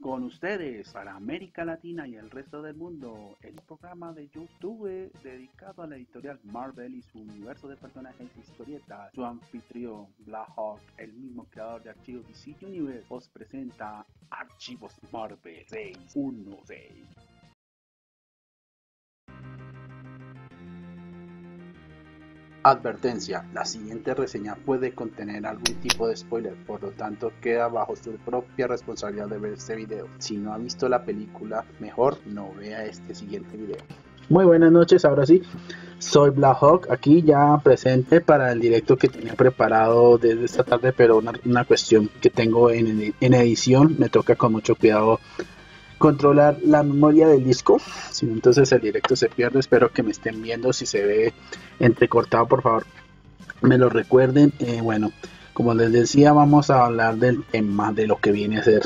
Con ustedes, para América Latina y el resto del mundo, el programa de YouTube dedicado a la editorial Marvel y su universo de personajes y historietas. Su anfitrión, Black Hawk, el mismo creador de Archivos DC Universe, os presenta Archivos Marvel 616. Advertencia, la siguiente reseña puede contener algún tipo de spoiler, por lo tanto queda bajo su propia responsabilidad de ver este video. Si no ha visto la película, mejor no vea este siguiente video. Muy buenas noches, ahora sí, soy Black Hawk, aquí ya presente para el directo que tenía preparado desde esta tarde, pero una cuestión que tengo en edición, me toca con mucho cuidado controlar la memoria del disco, si no entonces el directo se pierde. Espero que me estén viendo. Si se ve entrecortado, por favor me lo recuerden. Bueno, como les decía, vamos a hablar del tema de lo que viene a ser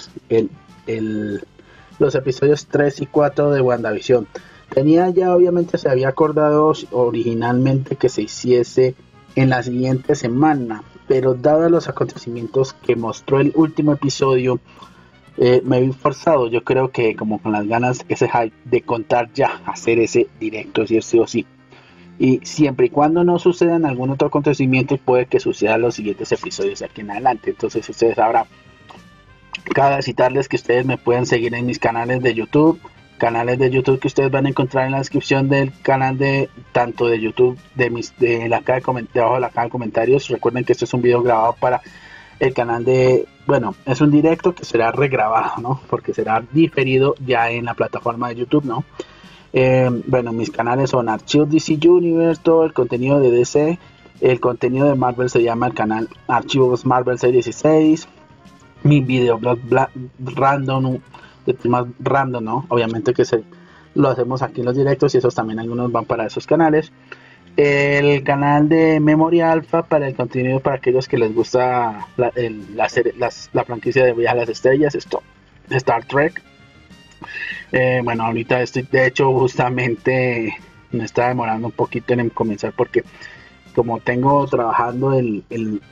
los episodios 3 y 4 de WandaVision. Obviamente se había acordado originalmente que se hiciese en la siguiente semana, pero dados los acontecimientos que mostró el último episodio, me vi forzado, yo creo que como con las ganas, ese hype de contar ya, hacer ese directo, si sí o sí. Y siempre y cuando no sucedan algún otro acontecimiento, puede que sucedan los siguientes episodios de aquí en adelante. Entonces ustedes sabrán. Cabe citarles que ustedes me pueden seguir en mis canales de YouTube. Canales de YouTube que ustedes van a encontrar en la descripción del canal de tanto de YouTube de la caja debajo de la caja de comentarios. Recuerden que esto es un video grabado para el canal bueno, es un directo que será regrabado, ¿no? Porque será diferido ya en la plataforma de YouTube, ¿no? Bueno, mis canales son Archivos DC Universe, todo el contenido de DC, el contenido de Marvel se llama el canal Archivos Marvel 616, mi videoblog random, de temas random, ¿no? Obviamente que lo hacemos aquí en los directos y esos también algunos van para esos canales. El canal de Memoria Alpha para el contenido para aquellos que les gusta la franquicia de Viaje a las Estrellas, Star Trek. Bueno, ahorita estoy, de hecho, justamente me está demorando un poquito en comenzar porque como tengo trabajando el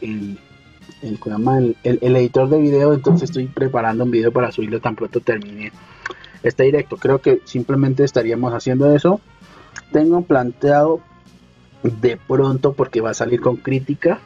editor de video, entonces estoy preparando un video para subirlo tan pronto termine este directo. Creo que simplemente estaríamos haciendo eso. Tengo planteado de pronto, porque va a salir con crítica,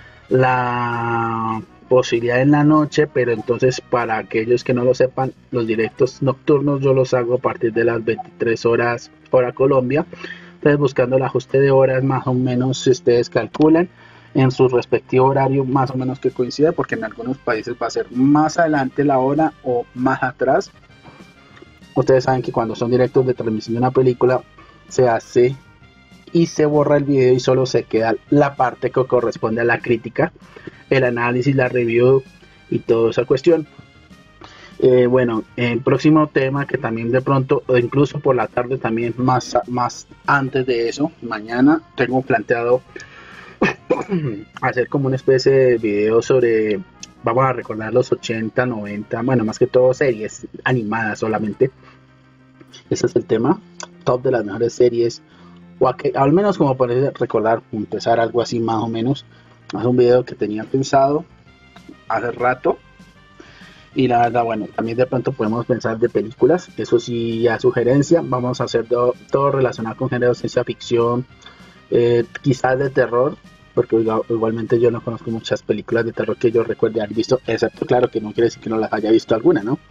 la posibilidad en la noche, pero entonces para aquellos que no lo sepan, los directos nocturnos yo los hago a partir de las 23 horas hora Colombia. Entonces buscando el ajuste de horas más o menos, si ustedes calculan en su respectivo horario más o menos que coincida, porque en algunos países va a ser más adelante la hora o más atrás. Ustedes saben que cuando son directos de transmisión de una película se hace y se borra el video y solo se queda la parte que corresponde a la crítica, el análisis, la review y toda esa cuestión. Bueno, el próximo tema que también de pronto, o incluso por la tarde también, más antes de eso, mañana tengo planteado hacer como una especie de video sobre, vamos a recordar los 80, 90, bueno, más que todo series animadas solamente. Ese es el tema, top de las mejores series, o al menos como para recordar, empezar algo así más o menos. Es un video que tenía pensado hace rato y la verdad, bueno, también de pronto podemos pensar de películas, eso sí, a sugerencia. Vamos a hacer todo relacionado con género de ciencia ficción, quizás de terror, porque igualmente yo no conozco muchas películas de terror que yo recuerde haber visto, excepto, claro, que no quiere decir que no las haya visto alguna, ¿no?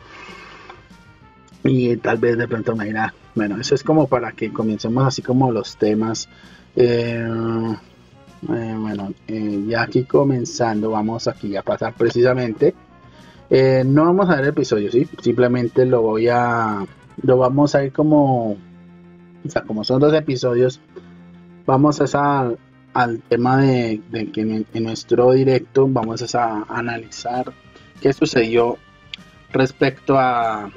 Y tal vez de pronto me dirá, bueno, eso es como para que comencemos así como los temas. Bueno, ya aquí comenzando, vamos aquí a pasar precisamente. No vamos a ver el episodio, ¿sí? Simplemente lo vamos a ir como, o sea, como son 2 episodios, vamos al tema de que en nuestro directo vamos a analizar qué sucedió respecto a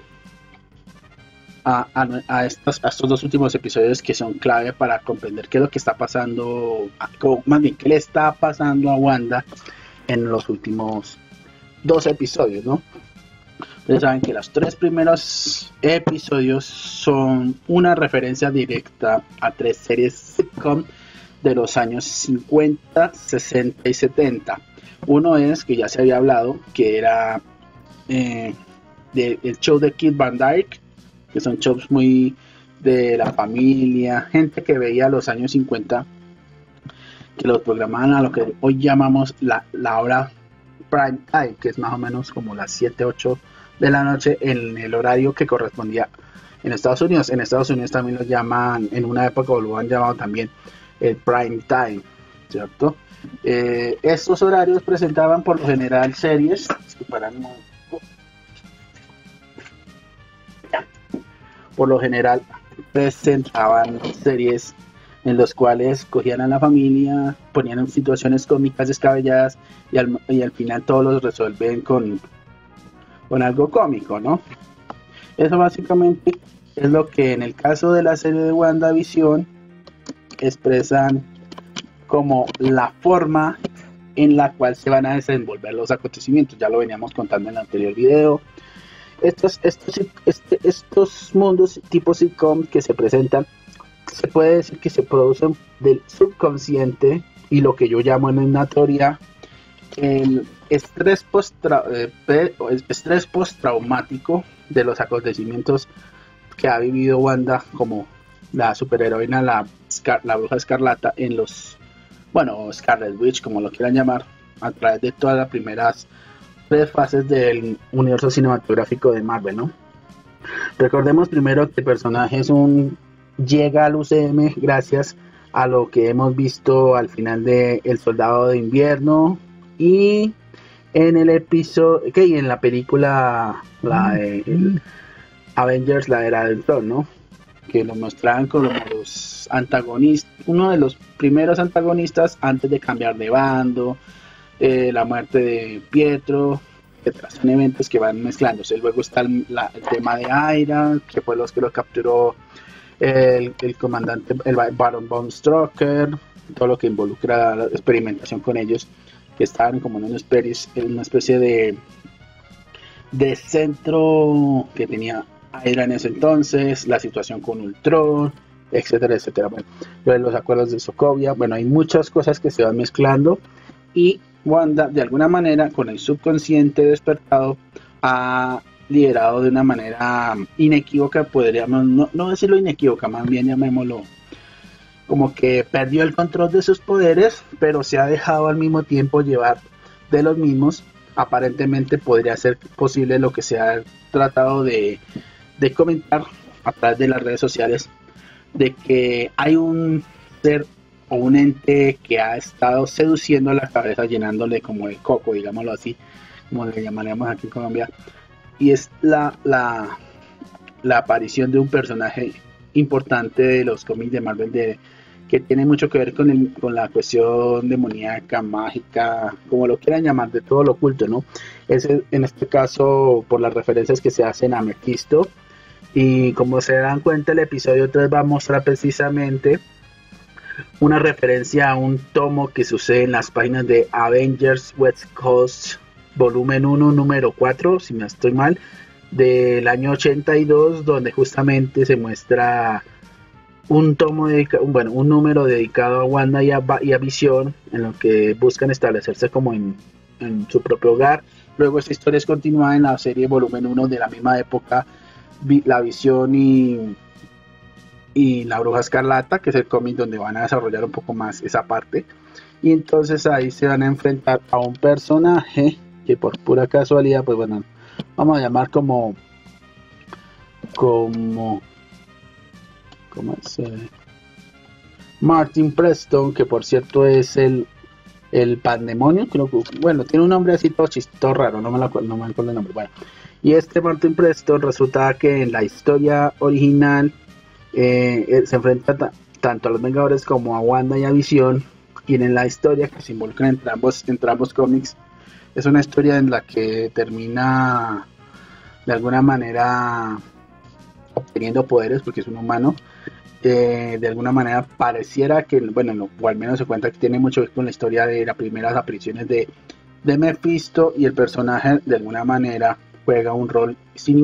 estos 2 últimos episodios, que son clave para comprender qué es lo que está pasando, más bien qué le está pasando a Wanda en los últimos 2 episodios, ¿no? Ustedes saben que los 3 primeros episodios son una referencia directa a 3 series sitcom de los años 50, 60 y 70. Uno es, que ya se había hablado, que era el show de Kid Van Dyke, que son shows muy de la familia, gente que veía los años 50, que los programaban a lo que hoy llamamos la hora prime time, que es más o menos como las 7, 8 de la noche en el horario que correspondía en Estados Unidos. En Estados Unidos también lo llaman, en una época lo han llamado también el prime time, ¿cierto? Estos horarios presentaban por lo general series, por lo general presentaban series en los cuales cogían a la familia, ponían en situaciones cómicas descabelladas y al final todos los resuelven con algo cómico, ¿no? Eso básicamente es lo que en el caso de la serie de WandaVision expresan como la forma en la cual se van a desenvolver los acontecimientos. Ya lo veníamos contando en el anterior video. Estos mundos tipo sitcom que se presentan, se puede decir que se producen del subconsciente y lo que yo llamo en una teoría el estrés postraumático de los acontecimientos que ha vivido Wanda como la superheroína, la bruja escarlata en los, bueno, Scarlet Witch, como lo quieran llamar, a través de todas las primeras 3 fases del universo cinematográfico de Marvel, ¿no? Recordemos primero que el personaje llega al UCM gracias a lo que hemos visto al final de El Soldado de Invierno y en el episodio, y en la película Avengers, la era del Tron, ¿no? Que lo mostraban como los antagonistas, uno de los primeros antagonistas antes de cambiar de bando, la muerte de Pietro, etcétera. Son eventos que van mezclándose. Luego está el tema de Aira, que fue los que lo capturó el comandante, el Baron von Strucker, todo lo que involucra la experimentación con ellos, que estaban como en una especie de centro que tenía Aira en ese entonces, la situación con Ultron, etcétera, etcétera. Bueno, los acuerdos de Sokovia, bueno, hay muchas cosas que se van mezclando y Wanda, de alguna manera, con el subconsciente despertado, ha liderado de una manera inequívoca, podríamos no decirlo inequívoca, más bien llamémoslo como que perdió el control de sus poderes, pero se ha dejado al mismo tiempo llevar de los mismos. Aparentemente podría ser posible lo que se ha tratado de comentar a través de las redes sociales, de que hay un ser o un ente que ha estado seduciendo la cabeza, llenándole como el coco, digámoslo así, como le llamaríamos aquí en Colombia, y es la aparición de un personaje importante de los cómics de Marvel, que tiene mucho que ver con la cuestión demoníaca, mágica, como lo quieran llamar, de todo lo oculto, ¿no? Es en este caso por las referencias que se hacen a Mephisto, y como se dan cuenta, el episodio 3 va a mostrar precisamente una referencia a un tomo que sucede en las páginas de Avengers West Coast volumen 1 número 4, si no estoy mal, del año 82, donde justamente se muestra un tomo un número dedicado a Wanda y a Visión, en lo que buscan establecerse como en su propio hogar. Luego esta historia es continuada en la serie volumen 1 de la misma época, la Visión y la Bruja Escarlata, que es el cómic donde van a desarrollar un poco más esa parte. Y entonces ahí se van a enfrentar a un personaje que por pura casualidad, pues bueno, vamos a llamar como ¿cómo es? Martin Preston, que por cierto es el Pandemonio, creo que, bueno, tiene un nombre así todo raro, no me acuerdo el nombre. Bueno, y este Martin Preston resulta que en la historia original se enfrenta tanto a los Vengadores como a Wanda y a Visión, y en la historia que se involucra entre ambos cómics, es una historia en la que termina de alguna manera obteniendo poderes porque es un humano. De alguna manera pareciera que, bueno, o al menos se cuenta que tiene mucho que ver con la historia de las primeras apariciones de Mephisto, y el personaje de alguna manera juega un rol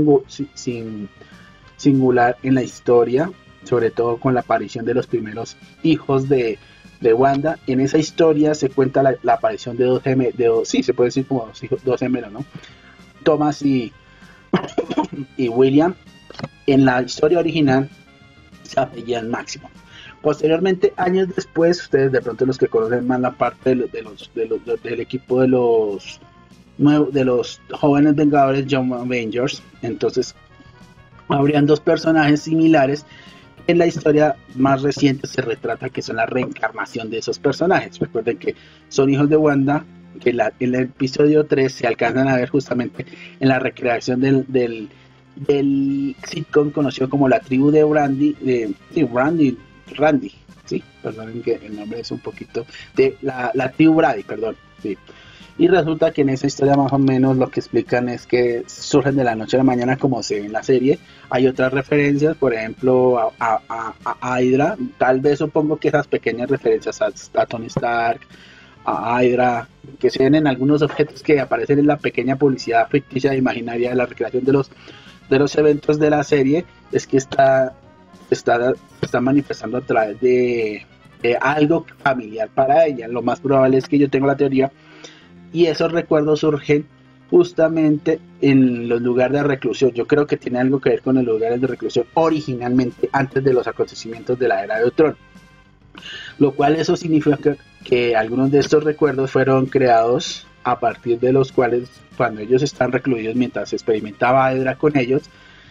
singular en la historia, sobre todo con la aparición de los primeros hijos de Wanda. En esa historia se cuenta la aparición de dos gemelos, sí, se puede decir como dos gemelos, ¿no? Thomas y y William en la historia original se apellían Máximo. Posteriormente, años después, ustedes de pronto los que conocen más la parte del equipo de los jóvenes Vengadores, Young Avengers, entonces habrían dos personajes similares. En la historia más reciente se retrata que son la reencarnación de esos personajes. Recuerden que son hijos de Wanda, que en el episodio 3 se alcanzan a ver justamente en la recreación del sitcom conocido como La Tribu de Randy, sí, perdonen que el nombre es un poquito de la Tribu Brady, perdón, sí. Y resulta que en esa historia más o menos lo que explican es que surgen de la noche a la mañana como se ve en la serie. Hay otras referencias, por ejemplo a Hydra, tal vez supongo que esas pequeñas referencias a Tony Stark, a Hydra, que se ven en algunos objetos que aparecen en la pequeña publicidad ficticia e imaginaria de la recreación de los eventos de la serie, es que está manifestando a través de algo familiar para ella. Lo más probable es que yo tengo la teoría y esos recuerdos surgen justamente en los lugares de reclusión. Yo creo que tiene algo que ver con los lugares de reclusión originalmente antes de los acontecimientos de la era de Ultron, lo cual eso significa que algunos de estos recuerdos fueron creados a partir de los cuales cuando ellos están recluidos mientras experimentaba Hydra con ellos,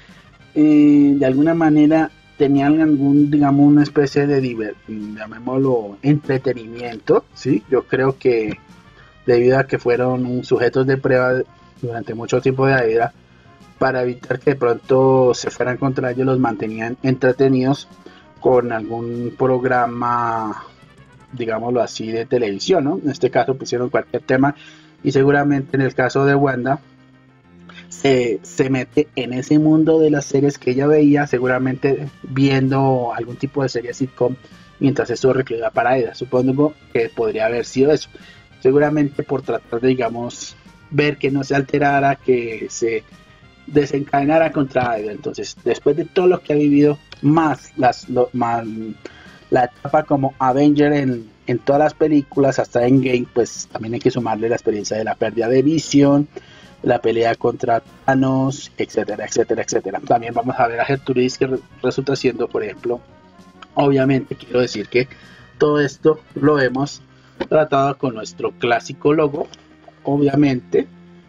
de alguna manera tenían digamos, una especie de llamémoslo entretenimiento, ¿sí? Yo creo que debido a que fueron sujetos de prueba durante mucho tiempo de Hydra, para evitar que de pronto se fueran contra ellos, los mantenían entretenidos con algún programa, digámoslo así, de televisión, ¿no? En este caso pusieron cualquier tema y seguramente en el caso de Wanda se mete en ese mundo de las series que ella veía, seguramente viendo algún tipo de serie sitcom mientras estuvo recluida para ella. Supongo que podría haber sido eso, seguramente por tratar de, digamos, ver que no se alterara, que se desencadenara contra ella. Entonces, después de todo lo que ha vivido, más la etapa como Avenger en todas las películas hasta Endgame, pues también hay que sumarle la experiencia de la pérdida de Vision, la pelea contra Thanos, etcétera, etcétera, etcétera. También vamos a ver a Gertrudis, que resulta siendo, por ejemplo, obviamente quiero decir que todo esto lo hemos tratado con nuestro clásico logo. Obviamente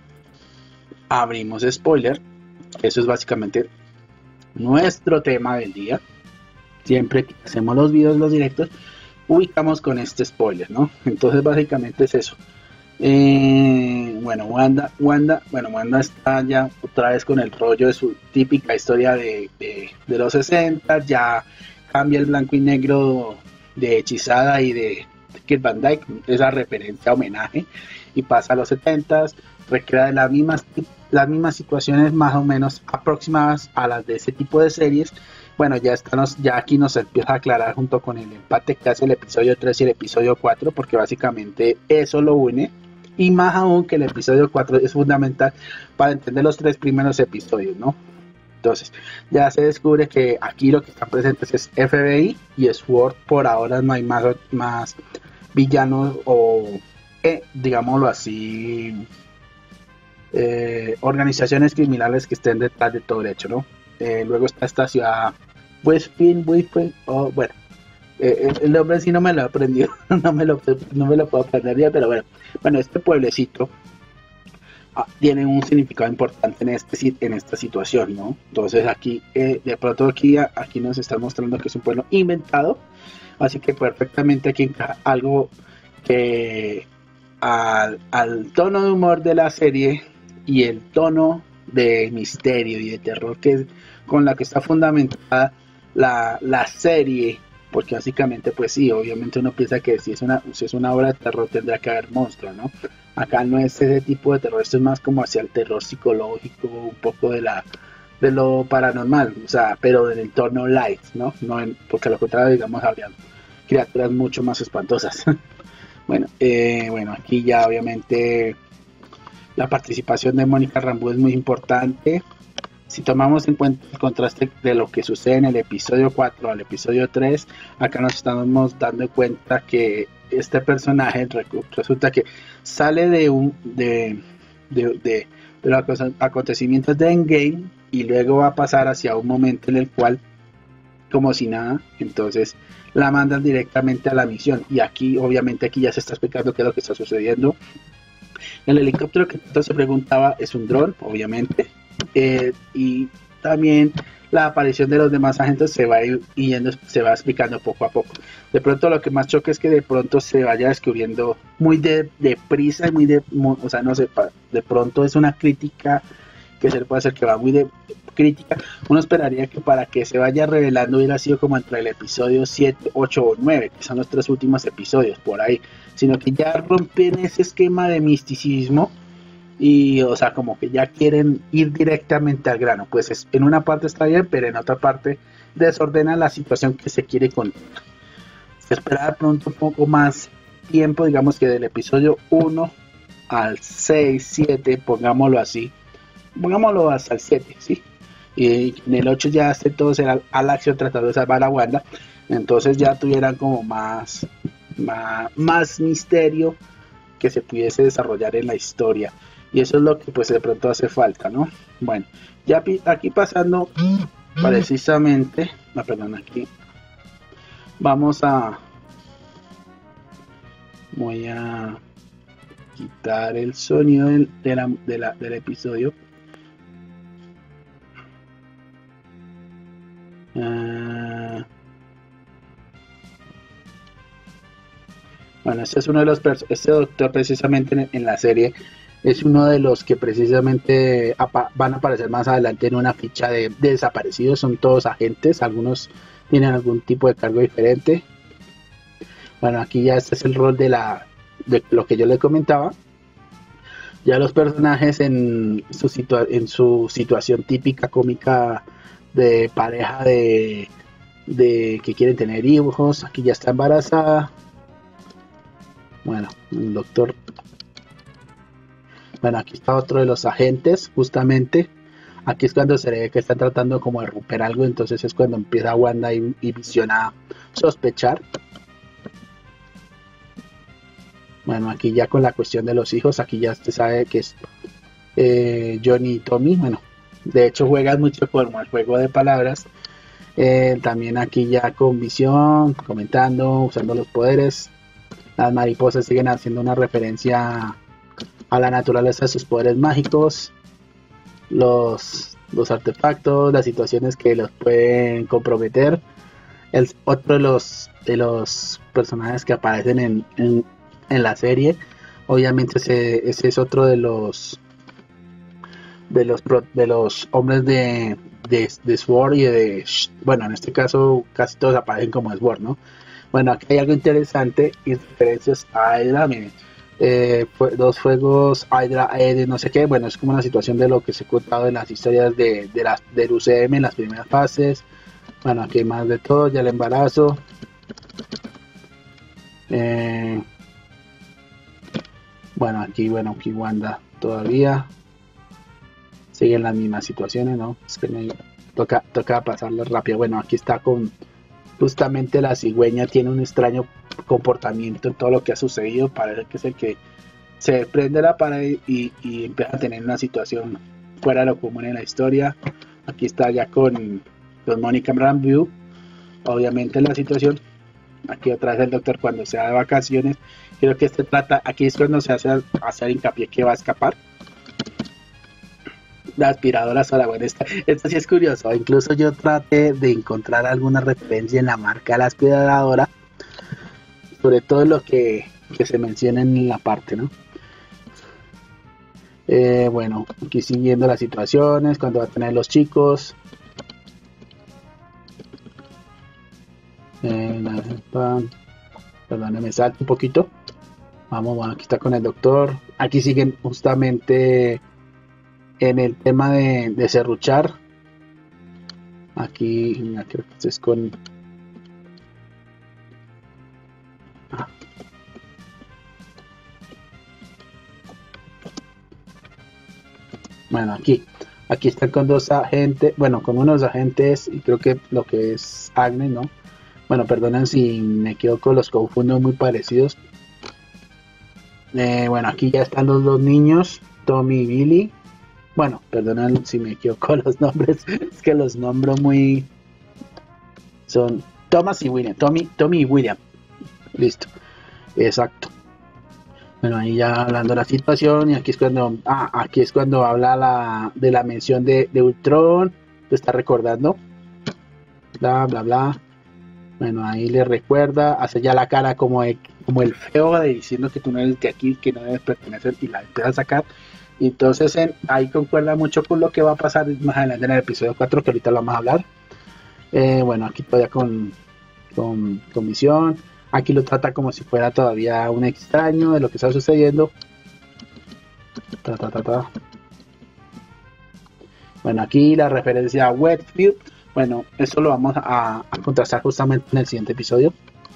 abrimos spoiler, eso es básicamente nuestro tema del día. Siempre que hacemos los videos, los directos, ubicamos con este spoiler, ¿no? Entonces básicamente es eso. Bueno, Wanda está ya otra vez con el rollo de su típica historia de los 60, ya cambia el blanco y negro de Hechizada y de Kid Van Dyke, esa referencia, homenaje, y pasa a los 70, recrea las mismas situaciones más o menos aproximadas a las de ese tipo de series. Bueno, ya aquí nos empieza a aclarar junto con el empate que hace el episodio 3 y el episodio 4, porque básicamente eso lo une. Y más aún que el episodio 4 es fundamental para entender los 3 primeros episodios, ¿no? Entonces, ya se descubre que aquí lo que están presentes es FBI y SWORD. Por ahora no hay más villanos o, digámoslo así, organizaciones criminales que estén detrás de todo el hecho, ¿no? Luego está esta ciudad Westfield, bueno, el nombre sí no me lo he aprendido, no me lo puedo aprender ya, pero bueno, este pueblecito tiene un significado importante en esta situación, ¿no? Entonces aquí, de pronto aquí nos está mostrando que es un pueblo inventado, así que perfectamente aquí encaja algo que al tono de humor de la serie y el tono de misterio y de terror con la que está fundamentada la serie, porque básicamente pues sí, obviamente uno piensa que si es una obra de terror tendrá que haber monstruos, ¿no? Acá no es ese tipo de terror, esto es más como hacia el terror psicológico, un poco de lo paranormal, o sea, pero en el tono light, ¿no? Porque a lo contrario, digamos, habrían criaturas mucho más espantosas. Bueno, aquí ya obviamente la participación de Mónica Rambeau es muy importante. Si tomamos en cuenta el contraste de lo que sucede en el episodio 4 al episodio 3, acá nos estamos dando cuenta que este personaje resulta que sale de de los acontecimientos de Endgame y luego va a pasar hacia un momento en el cual, como si nada, entonces la mandan directamente a la misión. Y aquí, obviamente, aquí ya se está explicando qué es lo que está sucediendo. El helicóptero que entonces se preguntaba es un dron, obviamente, y también la aparición de los demás agentes se va a ir yendo, se va explicando poco a poco. De pronto lo que más choca es que de pronto se vaya descubriendo muy deprisa y o sea, no sé, de pronto es una crítica que se le puede hacer que va muy de crítica. Uno esperaría que para que se vaya revelando hubiera sido como entre el episodio 7, 8 o 9, que son los 3 últimos episodios por ahí, sino que ya rompen ese esquema de misticismo y, o sea, como que ya quieren ir directamente al grano. Pues en una parte está bien, pero en otra parte desordena la situación que se quiere contar. Se espera pronto un poco más tiempo, digamos que del episodio 1 al 6, 7, pongámoslo así, pongámoslo hasta el 7, ¿sí? Y en el 8 ya todos eran a la acción tratando de salvar a Wanda, entonces ya tuvieran como más misterio que se pudiese desarrollar en la historia, y eso es lo que pues de pronto hace falta, ¿no? Bueno, ya aquí pasando precisamente, perdón, aquí voy a quitar el sonido del episodio. Bueno, este es uno de los este doctor precisamente en la serie es uno de los que precisamente van a aparecer más adelante en una ficha de desaparecidos. Son todos agentes, algunos tienen algún tipo de cargo diferente. Bueno, aquí ya este es el rol de lo que yo le comentaba. Ya los personajes en su situación típica cómica de pareja de que quieren tener hijos. Aquí ya está embarazada. Bueno, el doctor. Bueno, aquí está otro de los agentes, justamente. Aquí es cuando se ve que están tratando como de romper algo, entonces es cuando empieza Wanda y Visión a sospechar. Bueno, aquí ya con la cuestión de los hijos, aquí ya se sabe que es Johnny y Tommy. Bueno, de hecho juegan mucho como el juego de palabras. También aquí ya con Visión, comentando, usando los poderes. Las mariposas siguen haciendo una referencia a la naturaleza de sus poderes mágicos, los artefactos, las situaciones que los pueden comprometer. Otro de los personajes que aparecen en la serie, obviamente ese es otro de los hombres de Sword y bueno, en este caso casi todos aparecen como Sword, ¿no? Bueno, aquí hay algo interesante y referencias a Hydra, miren, dos fuegos, Hydra, no sé qué. Bueno, es como una situación de lo que se ha contado en las historias del UCM en las primeras fases. Bueno, aquí hay más de todo, ya el embarazo. Bueno, aquí Wanda todavía siguen las mismas situaciones, ¿no? Es que toca pasarlas rápido. Bueno, aquí está con justamente la cigüeña, tiene un extraño comportamiento en todo lo que ha sucedido. Parece que es el que se prende la pared y empieza a tener una situación fuera de lo común en la historia. Aquí está ya con Monica Rambeau, obviamente la situación. Aquí otra vez el doctor cuando se da de vacaciones. Creo que aquí es cuando se hace hacer hincapié que va a escapar. La aspiradora sola, bueno, esto sí es curioso. Incluso yo traté de encontrar alguna referencia en la marca de la aspiradora, sobre todo lo que se menciona en la parte, ¿no? Bueno, aquí siguiendo las situaciones, cuando va a tener los chicos. Perdón, me salto un poquito. Vamos, bueno, aquí está con el doctor. Aquí siguen justamente en el tema de serruchar. Aquí creo que es con... Bueno, aquí están con dos agentes, bueno, con unos agentes, y creo que lo que es Agnes, ¿no? Bueno, perdonen si me equivoco, los confundo, muy parecidos. Bueno, aquí ya están los dos niños, Tommy y Billy. Bueno, perdonen si me equivoco los nombres, es que los nombro muy... Son Thomas y William, Tommy y William. Listo, exacto. Bueno, ahí ya hablando de la situación, y aquí es cuando habla de la mención de Ultron, te está recordando, bla, bla, bla. Bueno, ahí le recuerda, hace ya la cara como el feo de diciendo que tú no eres de aquí, que no debes pertenecer, y la empieza a sacar. Y entonces ahí concuerda mucho con lo que va a pasar más adelante en el episodio 4, que ahorita lo vamos a hablar. Bueno, aquí todavía con Visión. Aquí lo trata como si fuera todavía un extraño de lo que está sucediendo. Ta, ta, ta, ta. Bueno, aquí la referencia a Westfield. Bueno, eso lo vamos a contrastar justamente en el siguiente episodio.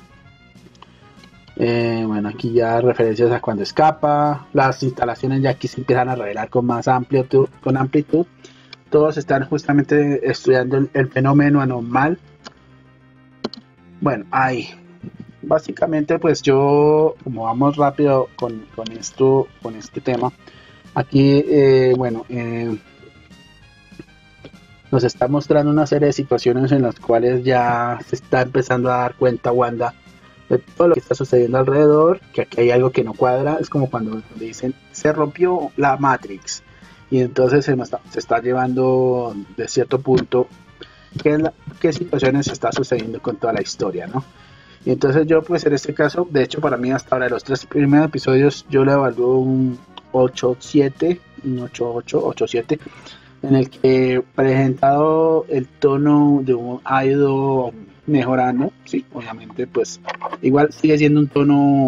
Bueno, aquí ya referencias a cuando escapa. Las instalaciones ya aquí se empiezan a revelar con más amplitud. Todos están justamente estudiando el fenómeno anormal. Bueno, ahí. Básicamente, pues yo, como vamos rápido con este tema, aquí, nos está mostrando una serie de situaciones en las cuales ya se está empezando a dar cuenta Wanda de todo lo que está sucediendo alrededor, que aquí hay algo que no cuadra. Es como cuando dicen, se rompió la Matrix, y entonces se está llevando de cierto punto qué situaciones está sucediendo con toda la historia, ¿no? Y entonces yo, pues en este caso, de hecho para mí hasta ahora de los 3 primeros episodios yo le evalúo un 8-7, un 8-8, 8-7, en el que presentado el tono ha ido mejorando. Sí, obviamente pues igual sigue siendo un tono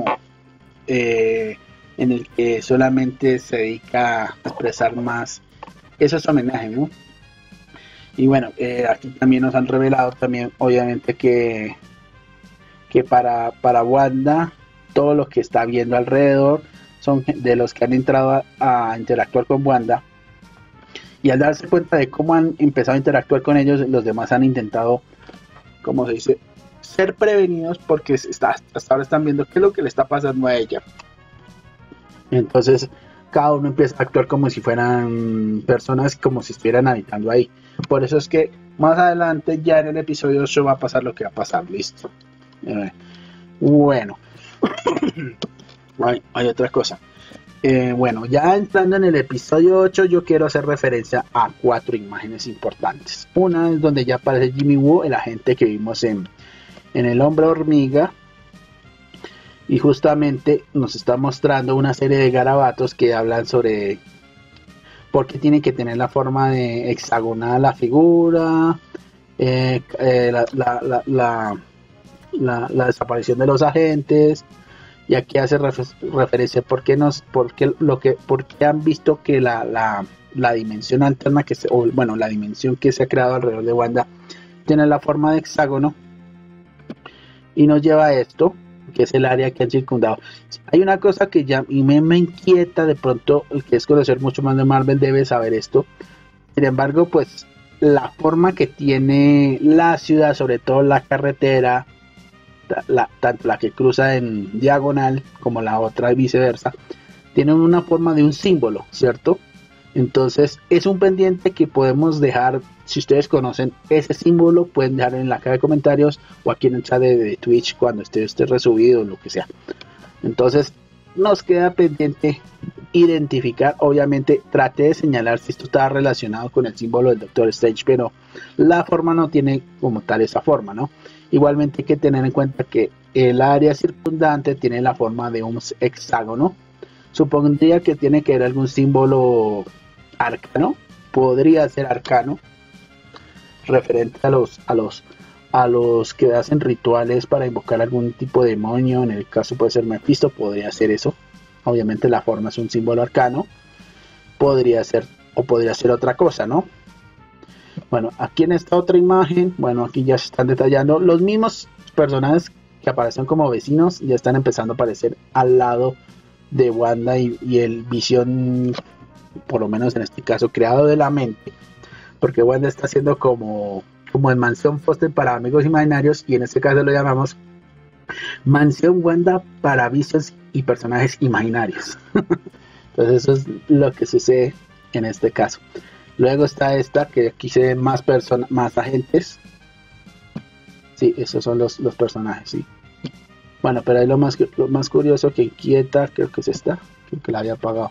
en el que solamente se dedica a expresar más esos homenajes, ¿no? Y bueno, aquí también nos han revelado también obviamente que para Wanda todo lo que está viendo alrededor son de los que han entrado a interactuar con Wanda, y al darse cuenta de cómo han empezado a interactuar con ellos, los demás han intentado, como se dice, ser prevenidos, porque hasta ahora están viendo qué es lo que le está pasando a ella. Entonces cada uno empieza a actuar como si fueran personas, como si estuvieran habitando ahí. Por eso es que más adelante ya en el episodio 8 va a pasar lo que va a pasar. Listo. Bueno, hay otra cosa. Bueno, ya entrando en el episodio 8, yo quiero hacer referencia a 4 imágenes importantes. Una es donde ya aparece Jimmy Woo, el agente que vimos en El Hombre Hormiga, y justamente nos está mostrando una serie de garabatos que hablan sobre por qué tiene que tener la forma de hexagonal la figura, la desaparición de los agentes. Y aquí hace referencia por qué han visto que la dimensión alterna la dimensión que se ha creado alrededor de Wanda tiene la forma de hexágono, y nos lleva a esto, que es el área que han circundado. Hay una cosa que ya me inquieta, de pronto el que es conocer mucho más de Marvel debe saber esto. Sin embargo, pues la forma que tiene la ciudad, sobre todo la carretera, tanto la que cruza en diagonal como la otra y viceversa, tienen una forma de un símbolo, ¿cierto? Entonces es un pendiente que podemos dejar. Si ustedes conocen ese símbolo, pueden dejarlo en la caja de comentarios o aquí en el chat de Twitch cuando esté resubido o lo que sea. Entonces nos queda pendiente identificar. Obviamente traté de señalar si esto estaba relacionado con el símbolo del Doctor Strange, pero la forma no tiene como tal esa forma, ¿no? Igualmente hay que tener en cuenta que el área circundante tiene la forma de un hexágono. Supondría que tiene que haber algún símbolo arcano, podría ser arcano, referente a los que hacen rituales para invocar algún tipo de demonio. En el caso puede ser Mephisto, podría ser eso. Obviamente la forma es un símbolo arcano, podría ser otra cosa, ¿no? Bueno, aquí en esta otra imagen, bueno, aquí ya se están detallando los mismos personajes que aparecen como vecinos, ya están empezando a aparecer al lado de Wanda y el Visión, por lo menos en este caso creado de la mente, porque Wanda está haciendo como en Mansión Foster para amigos imaginarios, y en este caso lo llamamos Mansión Wanda para Visions y personajes imaginarios. Entonces eso es lo que sucede en este caso. Luego está esta, que aquí se ven más personas, más agentes. Sí, esos son los personajes, sí. Bueno, pero ahí lo más curioso que inquieta, creo que es esta, creo que la había apagado.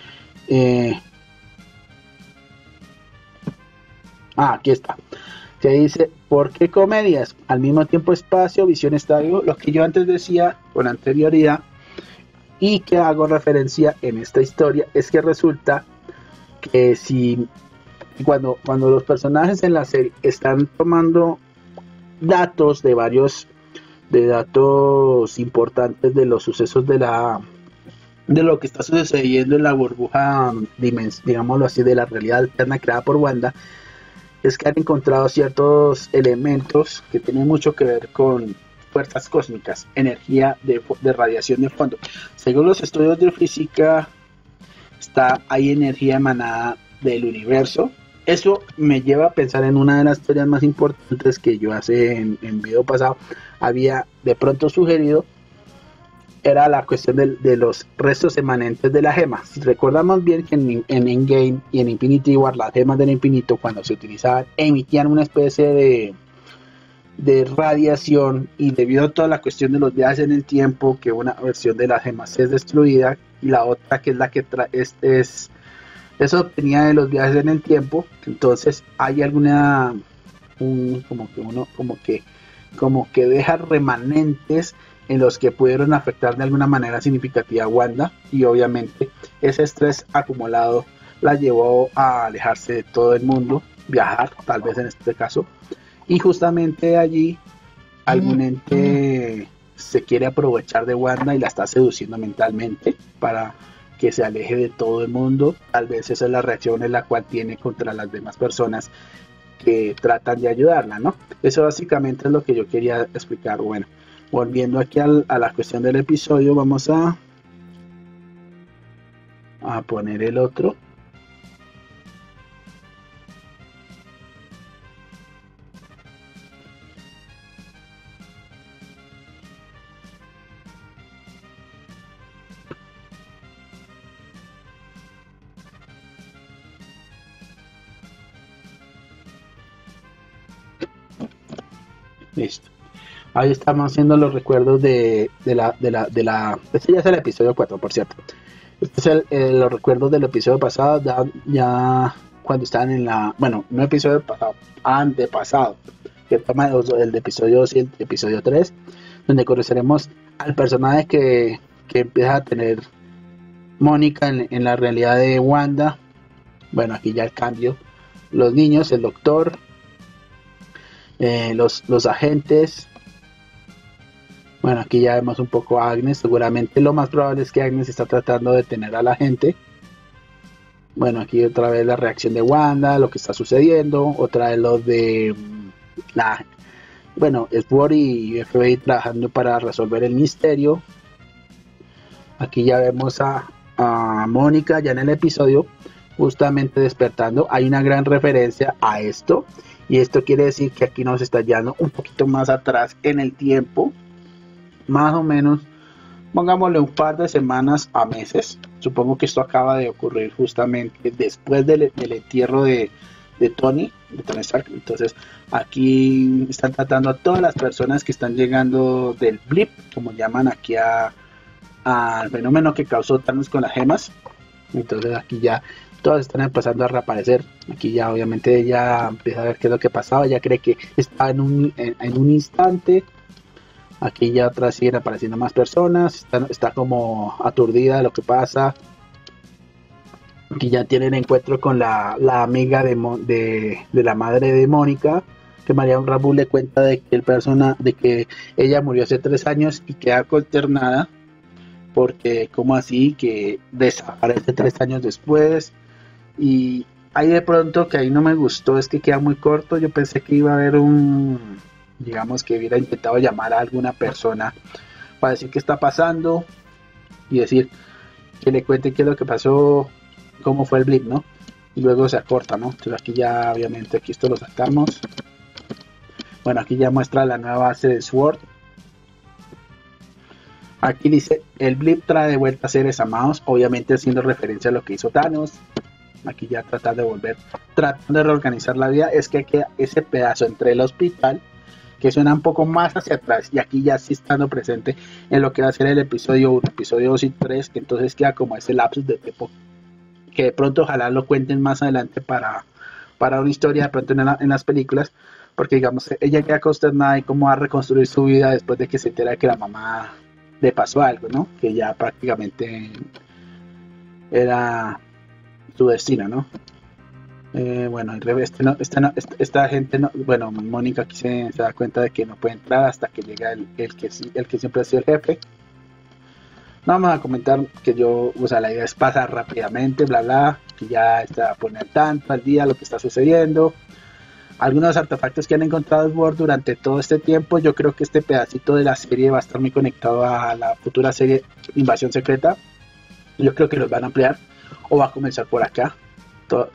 Aquí está. Que dice, ¿por qué comedias? Al mismo tiempo espacio, visión estadio, lo que yo antes decía con anterioridad y que hago referencia en esta historia es que resulta que si cuando los personajes en la serie están tomando datos de datos importantes de los sucesos de lo que está sucediendo en la burbuja, digámoslo así, de la realidad alterna creada por Wanda, es que han encontrado ciertos elementos que tienen mucho que ver con fuerzas cósmicas, energía de radiación de fondo. Según los estudios de física, hay energía emanada del universo. Eso me lleva a pensar en una de las teorías más importantes que yo hace en video pasado había de pronto sugerido, era la cuestión de los restos emanentes de la gema. Si recordamos bien que en Endgame y en Infinity War, las gemas del infinito, cuando se utilizaban, emitían una especie de radiación, y debido a toda la cuestión de los viajes en el tiempo, que una versión de las gemas es destruida y la otra, que es la que eso obtenía de los viajes en el tiempo, entonces hay alguna como que deja remanentes en los que pudieron afectar de alguna manera significativa a Wanda, y obviamente ese estrés acumulado la llevó a alejarse de todo el mundo, viajar, tal vez en este caso, y justamente allí algún ente se quiere aprovechar de Wanda y la está seduciendo mentalmente para que se aleje de todo el mundo. Tal vez esa es la reacción en la cual tiene contra las demás personas que tratan de ayudarla, ¿no? Eso básicamente es lo que yo quería explicar. Bueno, volviendo aquí a la cuestión del episodio, vamos a poner el otro. Listo. Ahí estamos haciendo los recuerdos de la... Este ya es el episodio 4, por cierto. Este es los recuerdos del episodio pasado, ya cuando estaban en la... Bueno, no episodio pasado, antepasado, que toma el episodio 2 y el episodio 3, donde conoceremos al personaje que empieza a tener Mónica en la realidad de Wanda. Bueno, aquí ya el cambio. Los niños, el doctor, los agentes. Bueno, aquí ya vemos un poco a Agnes. Seguramente lo más probable es que Agnes está tratando de detener a la gente. Bueno, aquí otra vez la reacción de Wanda, lo que está sucediendo. Otra vez lo de SWORD y FBI trabajando para resolver el misterio. Aquí ya vemos a Mónica ya en el episodio justamente despertando. Hay una gran referencia a esto, y esto quiere decir que aquí nos está llevando un poquito más atrás en el tiempo, más o menos, pongámosle un par de semanas a meses. Supongo que esto acaba de ocurrir justamente después del entierro de Tony Stark. Entonces aquí están tratando a todas las personas que están llegando del blip, como llaman aquí al fenómeno que causó Thanos con las gemas. Entonces aquí ya todas están empezando a reaparecer. Aquí ya obviamente ella empieza a ver qué es lo que pasaba, ya cree que está en un instante. Aquí ya otras siguen apareciendo más personas, está como aturdida de lo que pasa. Aquí ya tienen encuentro con la amiga de la madre de Mónica, que María Rabu le cuenta de que ella murió hace 3 años y queda consternada porque como así que desaparece 3 años después. Y ahí de pronto que ahí no me gustó, es que queda muy corto. Yo pensé que iba a haber digamos que hubiera intentado llamar a alguna persona para decir qué está pasando y decir que le cuente qué es lo que pasó, cómo fue el blip, ¿no? Y luego se acorta, ¿no? Entonces aquí ya obviamente aquí esto lo sacamos. Bueno, aquí ya muestra la nueva base de SWORD. Aquí dice, el blip trae de vuelta a seres amados, obviamente haciendo referencia a lo que hizo Thanos. aquí ya tratando de reorganizar la vida, es que queda ese pedazo entre el hospital, que suena un poco más hacia atrás, y aquí ya sí estando presente en lo que va a ser el episodio 1, episodio 2 y 3, que entonces queda como ese lapsus de tiempo, que de pronto ojalá lo cuenten más adelante para una historia de pronto en las películas, porque digamos, ella queda consternada y cómo va a reconstruir su vida después de que se entera de que la mamá le pasó algo, ¿no? Que ya prácticamente era su destino, ¿no? Bueno, al revés, esta gente, no, bueno, Mónica aquí se da cuenta de que no puede entrar hasta que llega el que siempre ha sido el jefe. No vamos a comentar que yo, o sea, la idea es pasar rápidamente, bla, bla, que ya está a poner tanto al día lo que está sucediendo. Algunos artefactos que han encontrado Sword durante todo este tiempo, yo creo que este pedacito de la serie va a estar muy conectado a la futura serie Invasión Secreta. Yo creo que los van a ampliar o va a comenzar por acá. Todo.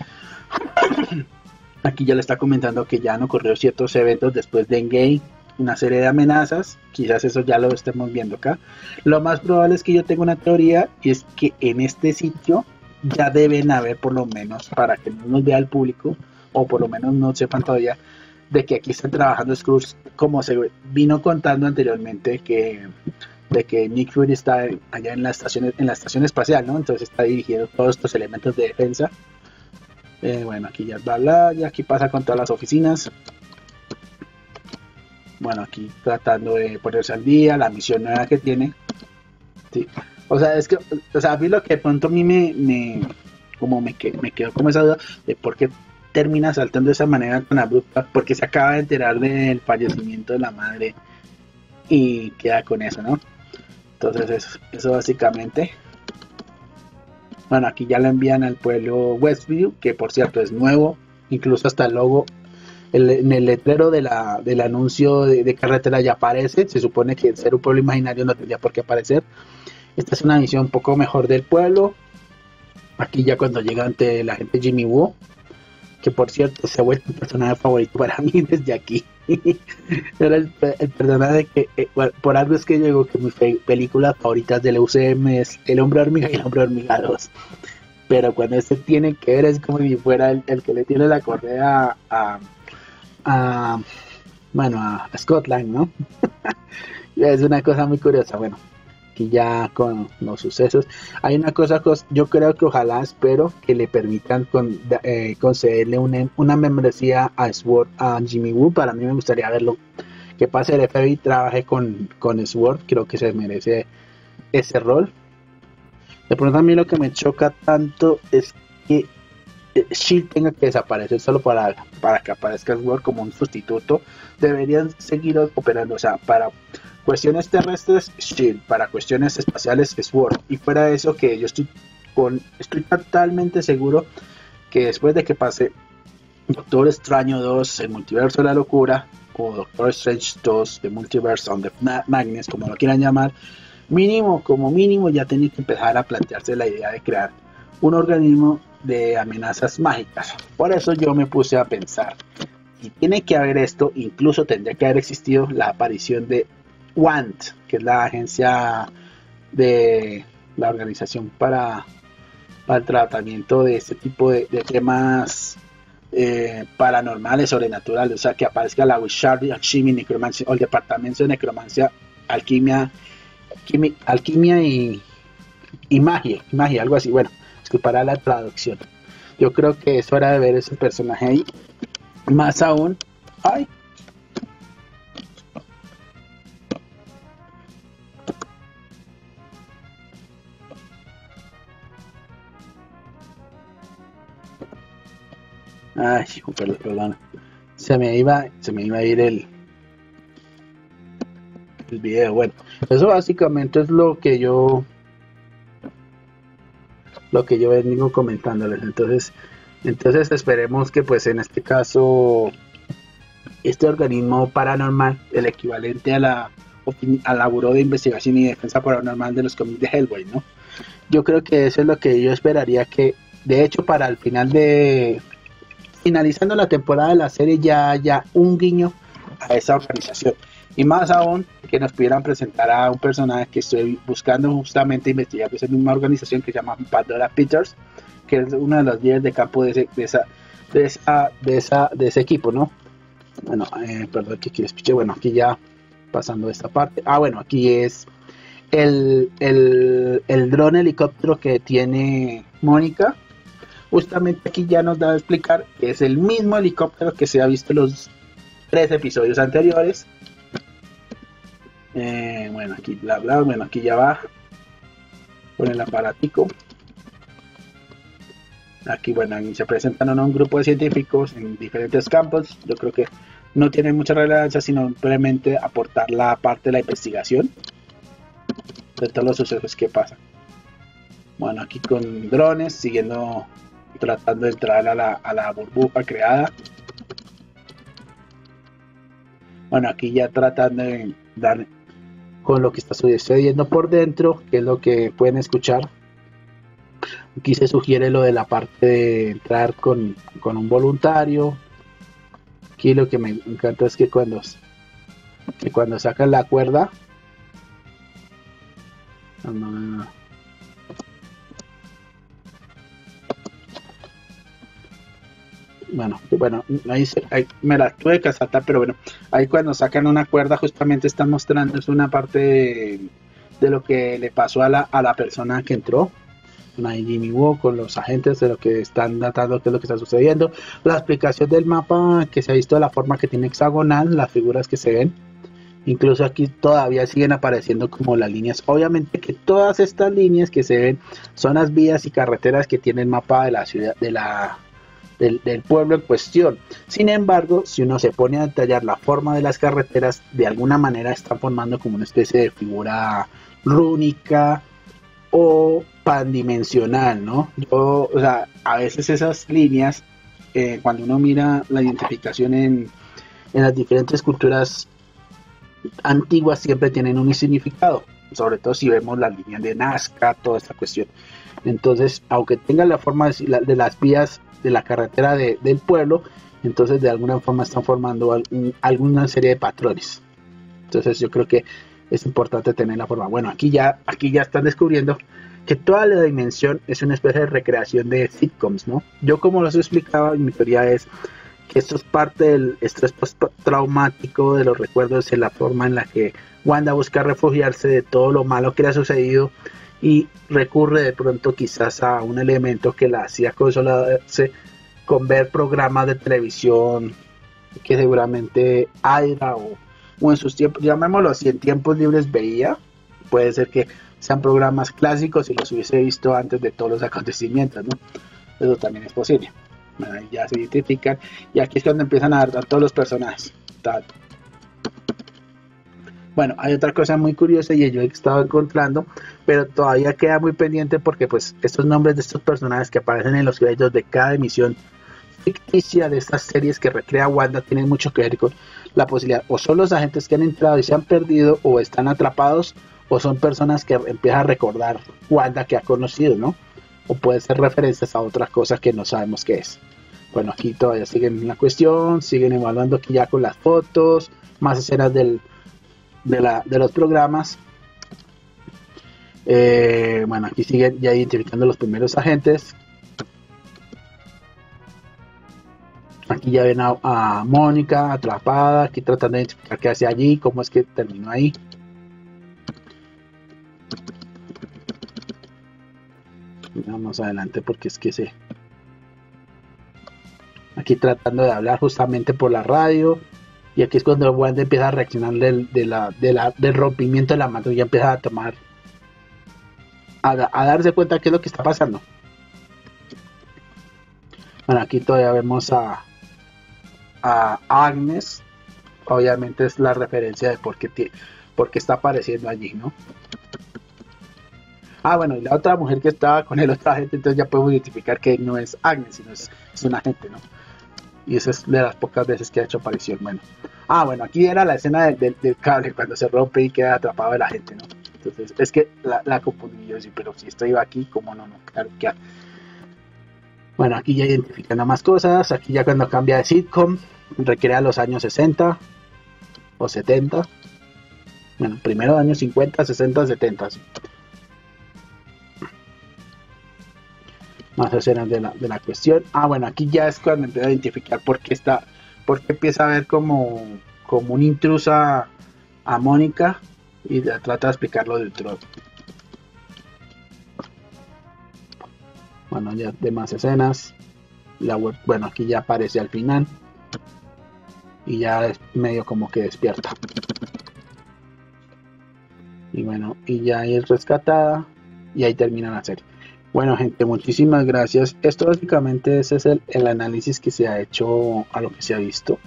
Aquí ya le está comentando que ya han ocurrido ciertos eventos después de Endgame, una serie de amenazas, quizás eso ya lo estemos viendo acá. Lo más probable es que yo tenga una teoría, y es que en este sitio ya deben haber, por lo menos para que no nos vea el público, o por lo menos no sepan todavía, de que aquí están trabajando Skrulls, como se vino contando anteriormente, de que Nick Fury está allá en la estación espacial, ¿no? Entonces está dirigiendo todos estos elementos de defensa. Bueno, aquí ya bla bla, y aquí pasa con todas las oficinas. Bueno, aquí tratando de ponerse al día, la misión nueva que tiene. Sí. O sea, es que, o sea, a mí lo que de pronto a mí me quedó como esa duda de por qué termina saltando de esa manera tan abrupta, porque se acaba de enterar del fallecimiento de la madre y queda con eso, ¿no? Entonces eso básicamente. Bueno, aquí ya la envían al pueblo Westview, que por cierto es nuevo, incluso hasta el logo, en el letrero del anuncio de carretera ya aparece. Se supone que ser un pueblo imaginario no tendría por qué aparecer. Esta es una visión un poco mejor del pueblo. Aquí ya cuando llega ante la gente Jimmy Woo, que por cierto se ha vuelto un personaje favorito para mí desde aquí. Era el personaje que, bueno, por algo es que llegó que mis películas favoritas del UCM es El Hombre Hormiga y El Hombre Hormiga 2. Pero cuando este tiene que ver es como si fuera el que le tiene la correa a Scotland, ¿no? Es una cosa muy curiosa. Bueno, aquí ya con los sucesos hay una cosa, yo creo que ojalá, espero que le permitan concederle una membresía a Sword, a Jimmy Woo. Para mí me gustaría verlo, que pase el FBI, trabaje con Sword, creo que se merece ese rol. De pronto a mí lo que me choca tanto es que Shield tenga que desaparecer solo para que aparezca Sword como un sustituto. Deberían seguir operando, o sea, para cuestiones terrestres Shield, para cuestiones espaciales Sword, y fuera de eso, que yo estoy totalmente seguro que después de que pase Doctor Extraño 2, el Multiverso de la Locura, o Doctor Strange 2, The Multiverse of the Madness, como lo quieran llamar, como mínimo ya tienen que empezar a plantearse la idea de crear un organismo de amenazas mágicas. Por eso yo me puse a pensar, y tiene que haber esto, incluso tendría que haber existido la aparición de WANT, que es la agencia de la organización para el tratamiento de este tipo de temas paranormales, sobrenaturales. O sea, que aparezca la Wizardry, Alchemy, Necromancia, o el departamento de Necromancia, Alquimia y magia, algo así. Bueno, disculpará la traducción. Yo creo que es hora de ver ese personaje ahí. Más aún, ay, perdón, se me iba a ir el video. Bueno, eso básicamente es lo que yo vengo comentándoles. Entonces esperemos que pues en este caso este organismo paranormal, el equivalente a la Buró de Investigación y Defensa Paranormal de los cómics de Hellboy, ¿no? Yo creo que eso es lo que yo esperaría, que de hecho para el finalizando la temporada de la serie ya haya un guiño a esa organización, y más aún que nos pudieran presentar a un personaje que estoy buscando justamente investigar, que es la misma organización, que se llama Pandora Peters, que es una de las líderes de campo de ese equipo, ¿no? Bueno, perdón que aquí les piché. Bueno, aquí ya pasando esta parte. Bueno, aquí es el dron helicóptero que tiene Mónica. Justamente aquí ya nos da a explicar que es el mismo helicóptero que se ha visto en los 3 episodios anteriores. Bueno, aquí bla bla, bueno, aquí ya va con el aparatico. Aquí, bueno, se presentan un grupo de científicos en diferentes campos. Yo creo que no tiene mucha relevancia, sino simplemente aportar la parte de la investigación de todos los sucesos que pasan. Bueno, aquí con drones, tratando de entrar a la burbuja creada. Bueno, aquí ya tratando de dar con lo que está sucediendo por dentro, que es lo que pueden escuchar. Aquí se sugiere lo de la parte de entrar con un voluntario. Aquí lo que me encanta es que cuando sacan la cuerda, bueno, ahí me la tuve que saltar, pero bueno, ahí cuando sacan una cuerda justamente están mostrando, es una parte de lo que le pasó a la persona que entró. Ahí Jimmy Woo con los agentes de lo que están datando, qué es lo que está sucediendo, la explicación del mapa que se ha visto de la forma que tiene hexagonal, las figuras que se ven, incluso aquí todavía siguen apareciendo como las líneas. Obviamente que todas estas líneas que se ven son las vías y carreteras que tiene el mapa de la ciudad, del pueblo en cuestión. Sin embargo, si uno se pone a detallar la forma de las carreteras, de alguna manera están formando como una especie de figura rúnica o pandimensional, ¿no? O sea, a veces esas líneas, cuando uno mira la identificación en las diferentes culturas antiguas, siempre tienen un significado, sobre todo si vemos las líneas de Nazca, toda esta cuestión. Entonces, aunque tengan la forma de las vías de la carretera del pueblo, entonces de alguna forma están formando alguna serie de patrones. Entonces yo creo que es importante tener la forma. Bueno, aquí ya están descubriendo que toda la dimensión es una especie de recreación de sitcoms, ¿no? Yo como los explicaba, mi teoría es que esto es parte del estrés postraumático, de los recuerdos, en la forma en la que Wanda busca refugiarse de todo lo malo que le ha sucedido y recurre de pronto quizás a un elemento que la hacía consolarse con ver programas de televisión que seguramente Aira o en sus tiempos, llamémoslo así, en tiempos libres veía. Puede ser que sean programas clásicos y los hubiese visto antes de todos los acontecimientos, ¿no? Eso también es posible. Bueno, ya se identifican y aquí es cuando empiezan a dar todos los personajes. Tal. Bueno, hay otra cosa muy curiosa y yo he estado encontrando, pero todavía queda muy pendiente porque pues estos nombres de estos personajes que aparecen en los créditos de cada emisión ficticia de estas series que recrea Wanda tienen mucho que ver con la posibilidad, o son los agentes que han entrado y se han perdido o están atrapados, o son personas que empiezan a recordar Wanda que ha conocido, ¿no? O puede ser referencias a otras cosas que no sabemos qué es. Bueno, aquí todavía siguen la cuestión, siguen evaluando aquí ya con las fotos, más escenas de los programas. Bueno, aquí siguen ya identificando los primeros agentes. Aquí ya ven a Mónica atrapada, aquí tratando de identificar qué hace allí, cómo es que terminó ahí. Vamos adelante porque es que aquí tratando de hablar justamente por la radio, y aquí es cuando Wanda empieza a reaccionar del rompimiento de la mano, y empieza a tomar a darse cuenta de qué es lo que está pasando. Bueno, aquí todavía vemos a Agnes. Obviamente es la referencia de por qué está apareciendo allí, ¿no? Bueno, y la otra mujer que estaba con el otro agente, entonces ya podemos identificar que no es Agnes, sino es un agente, ¿no? Y esa es de las pocas veces que ha hecho aparición. Bueno, aquí era la escena del cable cuando se rompe y queda atrapado el agente, ¿no? Entonces, es que la confundí yo, sí, pero si esto iba aquí, ¿cómo no? Claro que... Bueno, aquí ya identificando más cosas, aquí ya cuando cambia de sitcom, recrea los años 60 o 70. Bueno, primero años 50, 60, 70. ¿Sí? más escenas de la cuestión. Bueno, aquí ya es cuando empiezo a identificar por qué empieza a ver como un intrusa a Mónica y trata de explicarlo del trono. Bueno, ya demás escenas. La web, bueno, aquí ya aparece al final y ya es medio como que despierta. Y bueno, y ya es rescatada y ahí termina la serie. Bueno, gente, muchísimas gracias. Esto básicamente ese es el análisis que se ha hecho a lo que se ha visto.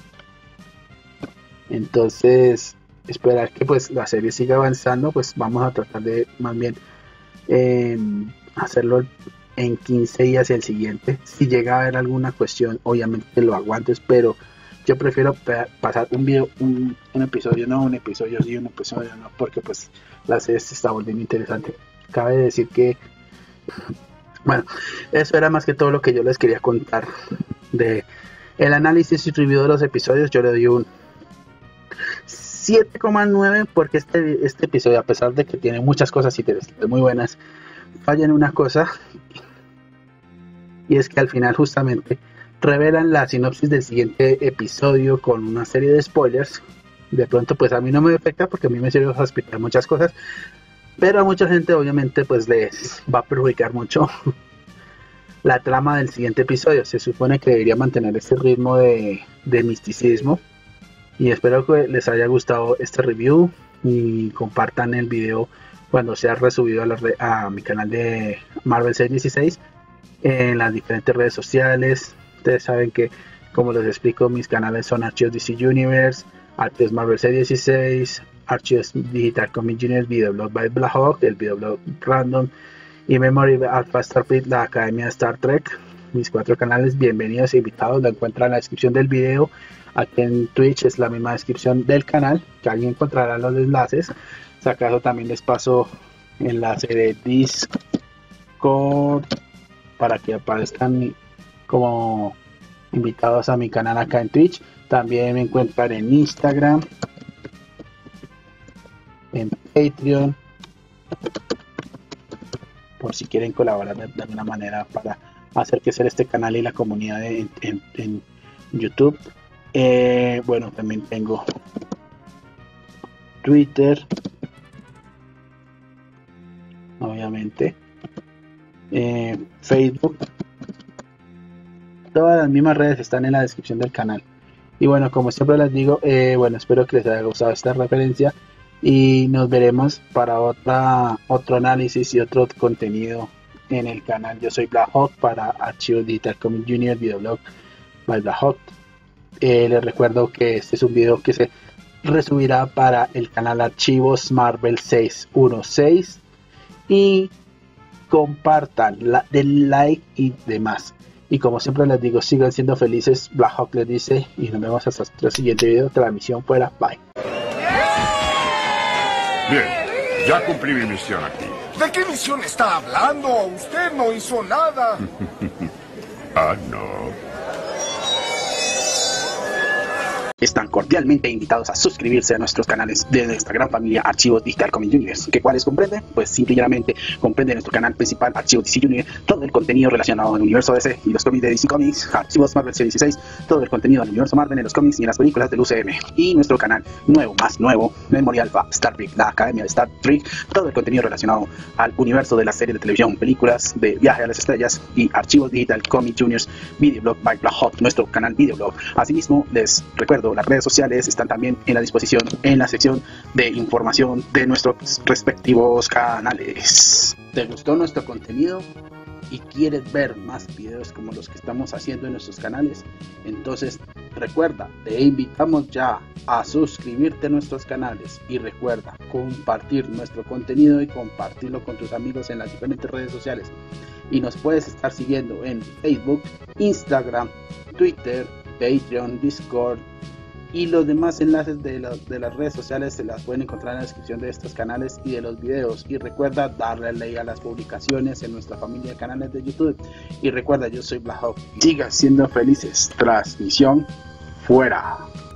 Entonces, esperar que pues la serie siga avanzando, pues vamos a tratar de más bien hacerlo en 15 días el siguiente. Si llega a haber alguna cuestión, obviamente lo aguantes, pero yo prefiero pasar un video, un episodio no, un episodio sí, un episodio no, porque pues la serie se está volviendo interesante. Cabe decir que, bueno, eso era más que todo lo que yo les quería contar de el análisis y review de los episodios. Yo le doy un 7,9 porque este episodio, a pesar de que tiene muchas cosas interesantes, muy buenas, falla en una cosa, y es que al final justamente revelan la sinopsis del siguiente episodio con una serie de spoilers. De pronto pues a mí no me afecta porque a mí me sirve para explicar muchas cosas, pero a mucha gente obviamente pues les va a perjudicar mucho la trama del siguiente episodio. Se supone que debería mantener ese ritmo de misticismo, y espero que les haya gustado este review y compartan el video cuando sea resubido a mi canal de Marvel 616 en las diferentes redes sociales. Ustedes saben que, como les explico, mis canales son Archivos DC Universe, Archivos Marvel 616, Archivos Digital Comic Juniors, Videoblog by Blahawk, el Videoblog Random, y Memory Alpha Starfleet, la Academia de Star Trek. Mis 4 canales, bienvenidos e invitados, lo encuentran en la descripción del video. Aquí en Twitch es la misma descripción del canal, que alguien encontrará los enlaces. Si acaso también les paso enlace de Discord para que aparezcan como invitados a mi canal acá en Twitch. También me encuentran en Instagram, en Patreon, por si quieren colaborar de alguna manera para hacer crecer este canal y la comunidad en YouTube. Bueno, también tengo Twitter, obviamente, Facebook. Todas las mismas redes están en la descripción del canal. Y bueno, como siempre les digo, bueno, espero que les haya gustado esta referencia y nos veremos para otro análisis y otro contenido en el canal. Yo soy Blahawk para Archivos Digital Comic Junior, Videoblog by Blahawk. Les recuerdo que este es un video que se resubirá para el canal Archivos Marvel 616, y compartan, den like y demás. Y como siempre les digo, sigan siendo felices. Blahawk les dice, y nos vemos hasta el siguiente video. Transmisión fuera, bye. Bien, ya cumplí mi misión aquí. ¿De qué misión está hablando? Usted no hizo nada. No. Están cordialmente invitados a suscribirse a nuestros canales de nuestra gran familia Archivos Digital Comic Juniors. ¿Qué cuáles comprende? Pues simplemente comprende nuestro canal principal Archivos DC Junior, todo el contenido relacionado al universo DC y los cómics de DC Comics, Archivos Marvel 16, todo el contenido del universo Marvel en los cómics y en las películas del UCM. Y nuestro canal más nuevo, Memory Alpha Starfleet, la Academia de Star Trek, todo el contenido relacionado al universo de las series de televisión, películas de Viaje a las Estrellas, y Archivos Digital Comic Juniors, Videoblog by Blahawk, nuestro canal Videoblog. Asimismo, les recuerdo, las redes sociales están también en la disposición en la sección de información de nuestros respectivos canales. ¿Te gustó nuestro contenido y quieres ver más videos como los que estamos haciendo en nuestros canales? Entonces recuerda, te invitamos ya a suscribirte a nuestros canales, y recuerda compartir nuestro contenido y compartirlo con tus amigos en las diferentes redes sociales. Y nos puedes estar siguiendo en Facebook, Instagram, Twitter, Patreon, Discord, y los demás enlaces de las redes sociales se las pueden encontrar en la descripción de estos canales y de los videos. Y recuerda darle like a las publicaciones en nuestra familia de canales de YouTube. Y recuerda, yo soy Blahawk. Sigan siendo felices. Transmisión fuera.